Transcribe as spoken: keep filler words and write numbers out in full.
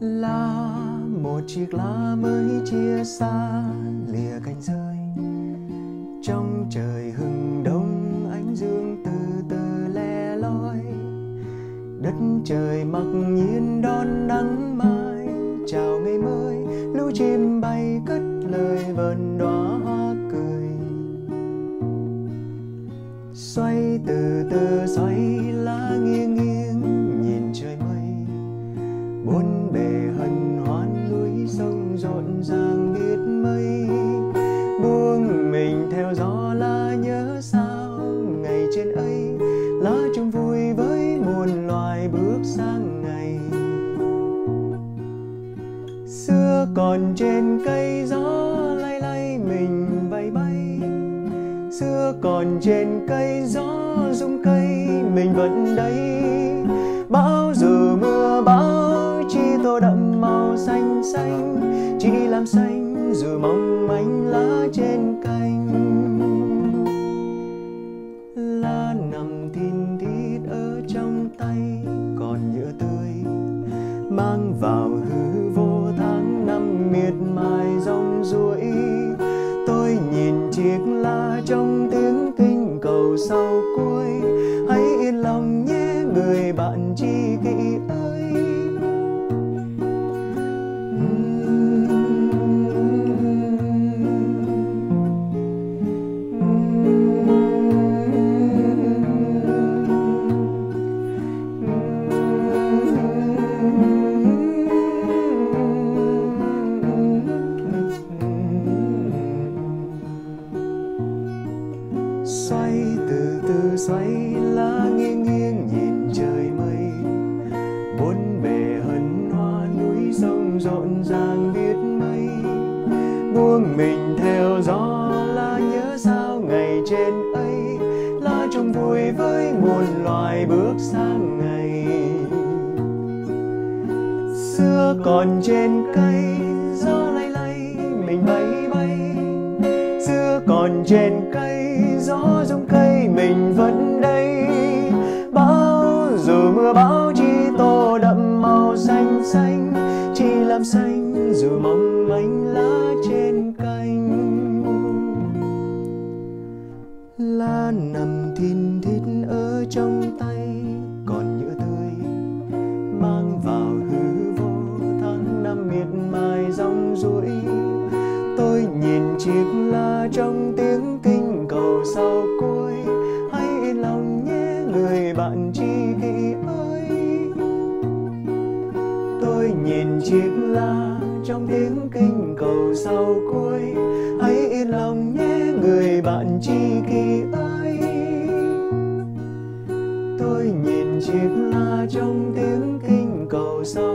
Lá một chiếc lá mới chia xa lìa cánh rơi, trong trời hừng đông ánh dương từ từ le lói. Đất trời mặc nhiên đón nắng mai, chào ngày mới. Lũ chim bay cất lời vần đóa hoa cười. Xoay từ từ xoay lá nghiêng nghiêng nhìn trời mây, bốn bề hân hoan núi sông rộn ràng biết mấy. Buông mình theo gió lá nhớ sao ngày trên ấy, lá chung vui với muôn loài bước sang ngày. Xưa còn trên cây gió lay lay mình bay bay, xưa còn trên cây gió rung cây mình vẫn đây. Bão dù mưa bão chỉ tô đậm màu xanh xanh, chỉ làm xanh dù mong manh lá trên cành. Lá nằm thin thít ở trong tay còn nhựa tươi, mang vào hư vô tháng năm miệt mài rong ruổi. Tôi nhìn chiếc lá trong tiếng kinh cầu sau cuối, hãy yên lòng nhé người bạn tri kỷ ơi. Xoay từ từ xoay lá nghiêng nghiêng nhìn trời mây, bốn bề hân hoa núi sông rộn ràng biết mấy. Buông mình theo gió lá nhớ sao ngày trên ấy, lá chung vui với muôn loài bước sang ngày. Xưa còn trên cây gió lay lay mình bay bay, xưa còn trên cây gió rung cây mình vẫn đây. Bão dù mưa bão chỉ tô đậm màu xanh xanh, chỉ làm xanh dù mong manh lá trên cành. Lá nằm thin thít ở trong tay còn nhựa tươi, mang vào hư vô tháng năm miệt mài rong ruổi. Tôi nhìn chiếc lá trong tiếng kinh cầu sau cuối, hãy yên lòng nhé người bạn tri kỷ ơi. Tôi nhìn chiếc lá trong tiếng kinh cầu sau cuối, hãy yên lòng nhé người bạn tri kỷ ơi. Tôi nhìn chiếc lá trong tiếng kinh cầu sau